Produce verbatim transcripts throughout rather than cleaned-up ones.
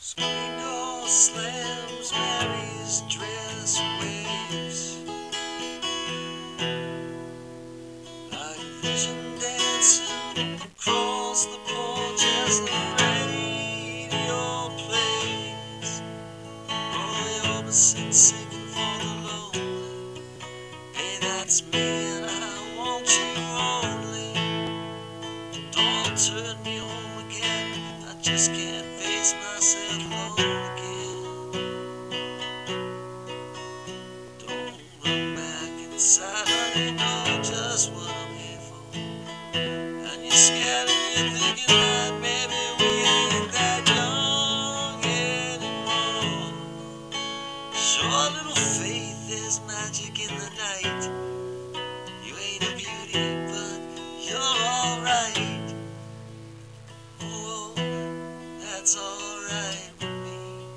Screen door slams, Mary's dress waves like a vision dancing across the porch as the radio plays. Roy Orbison singing for the lonely. Hey, that's me and I want you only. Don't turn me home again, I just can't face myself alone again. Don't run back inside, honey, know just what I'm here for. And you're scared and you're thinking that maybe we ain't that young anymore. Sure, a little faith, there's magic in the night. You ain't a beauty, but you're alright. Oh, that's alright with me.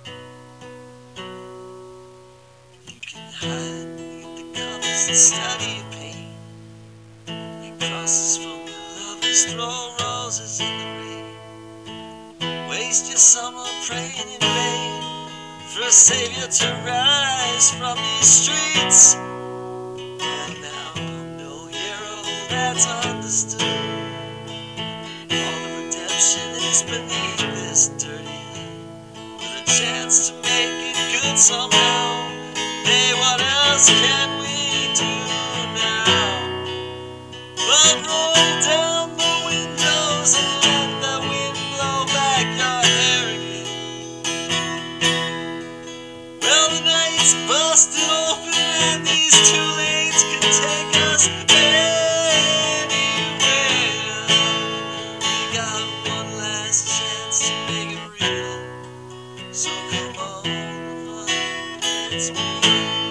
You can hide beneath the covers and study your pain. And crosses from your lovers, throw roses in the rain. Waste your summer praying in vain for a savior to rise from these streets. And now I'm no hero, that's understood. All the redemption is beneath this dirty hood, with a chance to make it good somehow. Hey, what else can we do now but roll down the windows and let the wind blow back your hair again? Well, the night's busted open and these two lanes can take us anywhere. We got one last chance to make it real, so come on, honey, let's meet.